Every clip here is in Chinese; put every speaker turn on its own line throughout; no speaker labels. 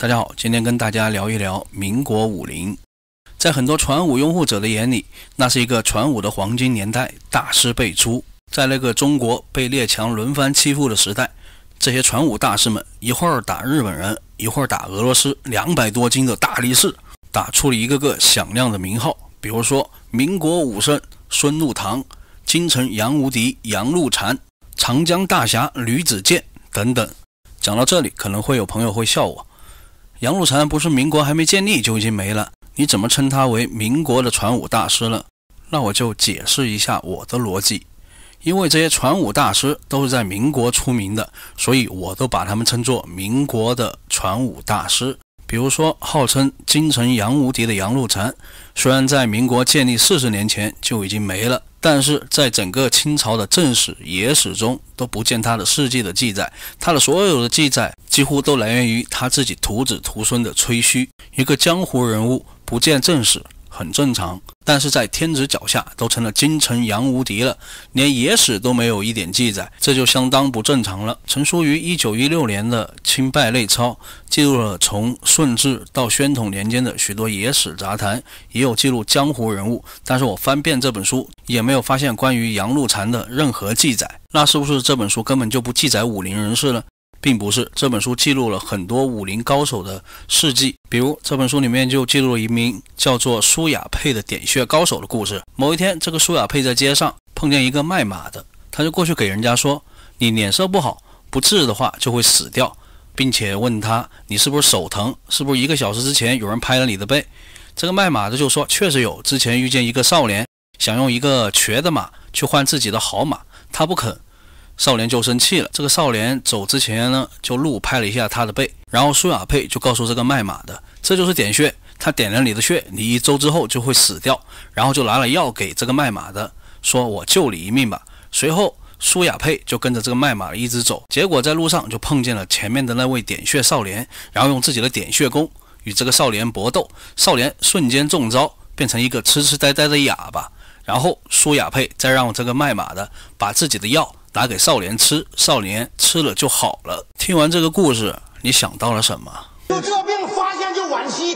大家好，今天跟大家聊一聊民国武林。在很多传武拥护者的眼里，那是一个传武的黄金年代，大师辈出。在那个中国被列强轮番欺负的时代，这些传武大师们一会儿打日本人，一会儿打俄罗斯200多斤的大力士，打出了一个个响亮的名号，比如说民国武圣孙禄堂、京城杨无敌杨露禅、长江大侠吕子健等等。讲到这里，可能会有朋友会笑我，杨露禅不是民国还没建立就已经没了，你怎么称他为民国的传武大师了？那我就解释一下我的逻辑。因为这些传武大师都是在民国出名的，所以我都把他们称作民国的传武大师。比如说号称京城杨无敌的杨露禅，虽然在民国建立40年前就已经没了，但是在整个清朝的正史野史中都不见他的事迹的记载，他的所有的记载几乎都来源于他自己徒子徒孙的吹嘘。一个江湖人物不见正史很正常，但是在天子脚下都成了京城杨无敌了，连野史都没有一点记载，这就相当不正常了。成书于1916年的《清败类钞》记录了从顺治到宣统年间的许多野史杂谈，也有记录江湖人物，但是我翻遍这本书也没有发现关于杨露禅的任何记载。那是不是这本书根本就不记载武林人士呢？并不是，这本书记录了很多武林高手的事迹，比如这本书里面就记录了一名叫做苏雅佩的点穴高手的故事。某一天，这个苏雅佩在街上碰见一个卖马的，他就过去给人家说，你脸色不好，不治的话就会死掉，并且问他你是不是手疼，是不是1个小时之前有人拍了你的背。这个卖马的就说确实有，之前遇见一个少年想用一个瘸的马去换自己的好马，他不肯，少年就生气了。这个少年走之前呢，就路拍了一下他的背，然后苏雅佩就告诉这个卖马的，这就是点穴，他点了你的穴，你1周之后就会死掉，然后就拿了药给这个卖马的，说我救你一命吧。随后苏雅佩就跟着这个卖马的一直走，结果在路上就碰见了前面的那位点穴少年，然后用自己的点穴功与这个少年搏斗，少年瞬间中招，变成一个痴痴呆呆的哑巴。然后苏雅佩再让这个卖马的把自己的药拿给少年吃，少年吃了就好了。听完这个故事，你想到了什么？
有这病发现就惋惜。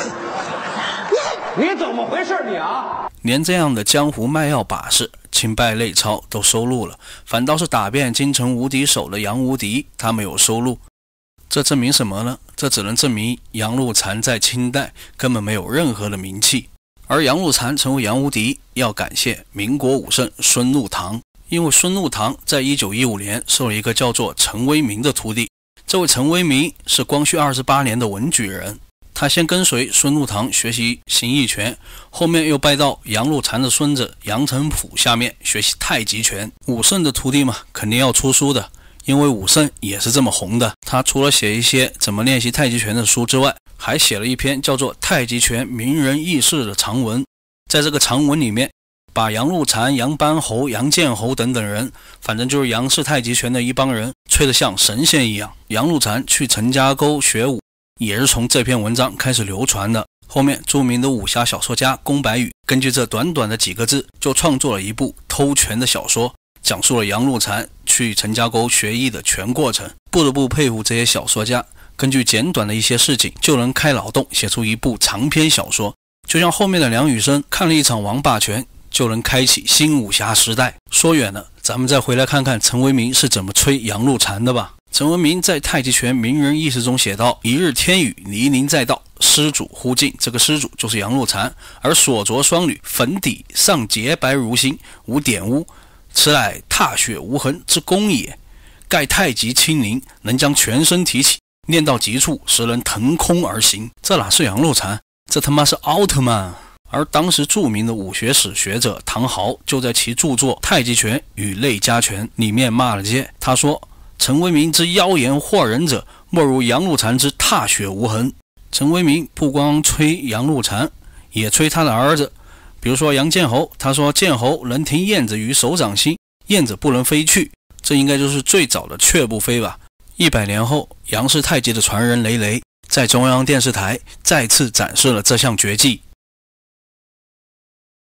你怎么回事你啊？
连这样的江湖卖药把式，清败类钞都收录了，反倒是打遍京城无敌手的杨无敌他没有收录。这证明什么呢？这只能证明杨露禅在清代根本没有任何的名气。而杨露禅成为杨无敌，要感谢民国武圣孙禄堂。因为孙禄堂在1915年收了一个叫做陈为民的徒弟，这位陈为民是光绪28年的文举人，他先跟随孙禄堂学习形意拳，后面又拜到杨露禅的孙子杨成甫下面学习太极拳。武圣的徒弟嘛，肯定要出书的，因为武圣也是这么红的。他除了写一些怎么练习太极拳的书之外，还写了一篇叫做《太极拳名人轶事》的长文。在这个长文里面，把杨露禅、杨班侯、杨建侯等等人，反正就是杨氏太极拳的一帮人，吹得像神仙一样。杨露禅去陈家沟学武，也是从这篇文章开始流传的。后面著名的武侠小说家宫白羽根据这短短的几个字，就创作了一部偷拳的小说，讲述了杨露禅去陈家沟学艺的全过程。不得不佩服这些小说家，根据简短的一些事情就能开脑洞写出一部长篇小说。就像后面的梁羽生看了一场王霸拳，就能开启新武侠时代。说远了，咱们再回来看看陈为民是怎么吹杨露禅的吧。陈为民在《太极拳名人轶事》中写道，一日天雨，泥泞在道，施主忽进。这个施主就是杨露禅，而所着双履，粉底上洁白如新，无点污，此乃踏雪无痕之功也。盖太极轻灵，能将全身提起，练到极处，使人腾空而行。这哪是杨露禅，这他妈是奥特曼。而当时著名的武学史学者唐豪就在其著作《太极拳与内家拳》里面骂了街。他说，陈为民之妖言惑人者，莫如杨露禅之踏雪无痕。陈为民不光吹杨露禅，也吹他的儿子，比如说杨建侯，他说建侯能停燕子于手掌心，燕子不能飞去，这应该就是最早的雀不飞吧。100年后，杨氏太极的传人雷雷在中央电视台再次展示了这项绝技。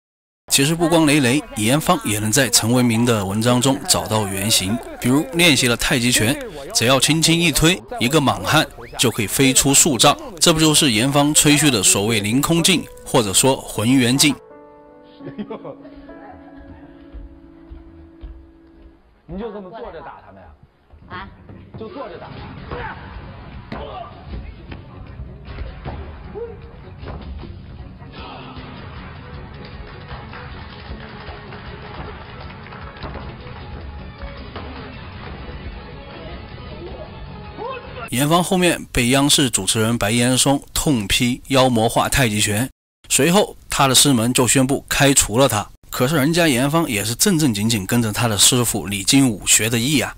其实不光雷雷，严方也能在陈为民的文章中找到原型，比如练习了太极拳，只要轻轻一推，一个莽汉就可以飞出数丈，这不就是严方吹嘘的所谓凌空劲，或者说浑元劲？
你就这么坐着打他们呀？啊？就坐着打。
严方后面被央视主持人白岩松痛批妖魔化太极拳，随后他的师门就宣布开除了他。可是人家严方也是正正经经跟着他的师傅李金武学的艺啊。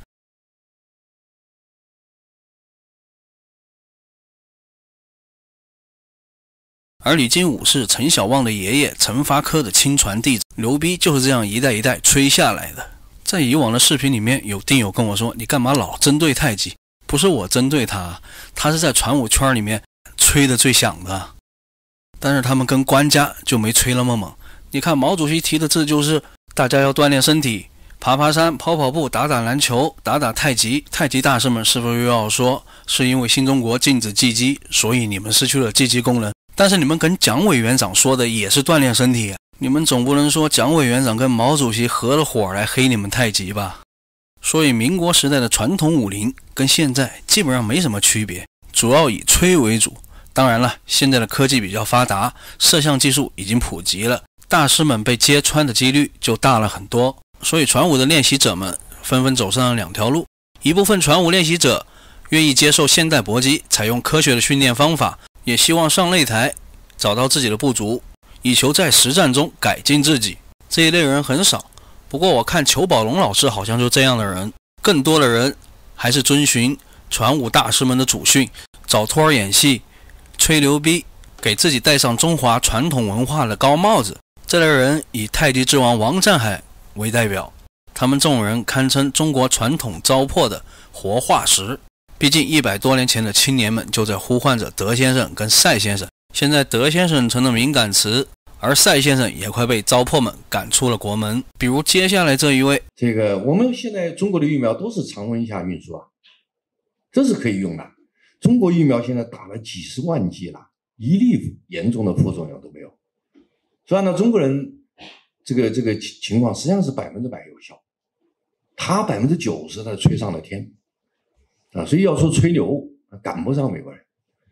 而李金武是陈小旺的爷爷陈发科的亲传弟子，牛逼就是这样一代一代吹下来的。在以往的视频里面，有听友跟我说，你干嘛老针对太极？不是我针对他，他是在传武圈里面吹的最响的，但是他们跟官家就没吹那么猛。你看毛主席提的字就是大家要锻炼身体，爬爬山，跑跑步，打打篮球，打打太极。太极大师们是不是又要说是因为新中国禁止技击，所以你们失去了技击功能？但是你们跟蒋委员长说的也是锻炼身体啊，你们总不能说蒋委员长跟毛主席合了伙来黑你们太极吧？所以民国时代的传统武林跟现在基本上没什么区别，主要以吹为主。当然了，现在的科技比较发达，摄像技术已经普及了，大师们被揭穿的几率就大了很多。所以传武的练习者们纷纷走上了两条路，一部分传武练习者愿意接受现代搏击，采用科学的训练方法，也希望上擂台找到自己的不足，以求在实战中改进自己。这一类人很少，不过我看裘宝龙老师好像就这样的人，更多的人还是遵循传武大师们的祖训，找托儿演戏，吹牛逼，给自己戴上中华传统文化的高帽子。这类人以太极之王王占海为代表，他们众人堪称中国传统糟粕的活化石。毕竟100多年前的青年们就在呼唤着德先生跟赛先生，现在德先生成了敏感词，而赛先生也快被糟粕们赶出了国门。比如接下来这一位，
我们现在中国的疫苗都是常温下运输啊，这是可以用的。中国疫苗现在打了几十万剂了，一例严重的副作用都没有。所以按照中国人这个情况，实际上是100%有效，他90%的吹上了天啊，所以要说吹牛赶不上美国人。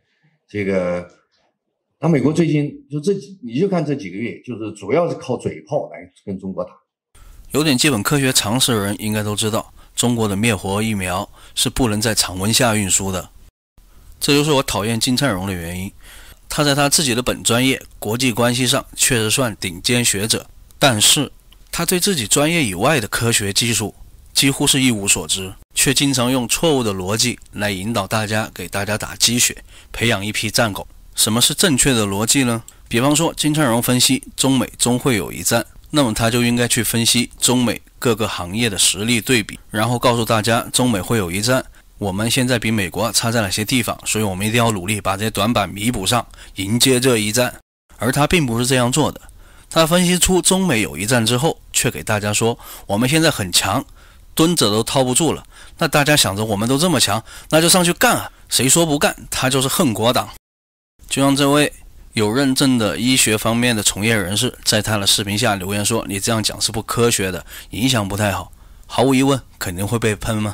那美国最近你就看这几个月，就是主要是靠嘴炮来跟中国打。
有点基本科学常识的人应该都知道，中国的灭活疫苗是不能在常温下运输的。这就是我讨厌金灿荣的原因。他在他自己的本专业国际关系上确实算顶尖学者，但是他对自己专业以外的科学技术几乎是一无所知，却经常用错误的逻辑来引导大家，给大家打鸡血，培养一批战狗。什么是正确的逻辑呢？比方说金灿荣分析中美终会有一战，那么他就应该去分析中美各个行业的实力对比，然后告诉大家中美会有一战，我们现在比美国差在哪些地方，所以我们一定要努力把这些短板弥补上，迎接这一战。而他并不是这样做的，他分析出中美有一战之后，却给大家说我们现在很强，蹲着都掏不住了。那大家想着我们都这么强，那就上去干啊，谁说不干他就是恨国党。就像这位有认证的医学方面的从业人士在他的视频下留言说，你这样讲是不科学的，影响不太好。毫无疑问肯定会被喷吗？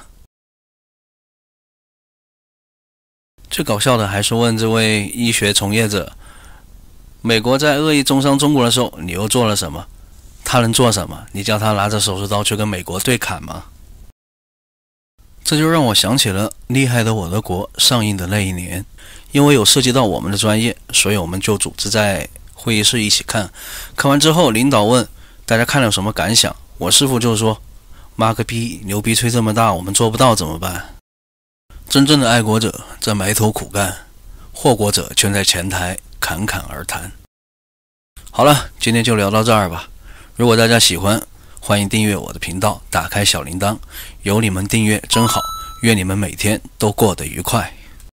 最搞笑的还是问这位医学从业者，美国在恶意中伤中国的时候你又做了什么？他能做什么？你叫他拿着手术刀去跟美国对砍吗？这就让我想起了《厉害的我的国》上映的那一年，因为有涉及到我们的专业，所以我们就组织在会议室一起看。看完之后，领导问大家看了有什么感想，我师傅就说，妈个逼，牛逼吹这么大，我们做不到怎么办？真正的爱国者在埋头苦干，祸国者却在前台侃侃而谈。好了，今天就聊到这儿吧。如果大家喜欢，欢迎订阅我的频道，打开小铃铛，有你们订阅真好，愿你们每天都过得愉快。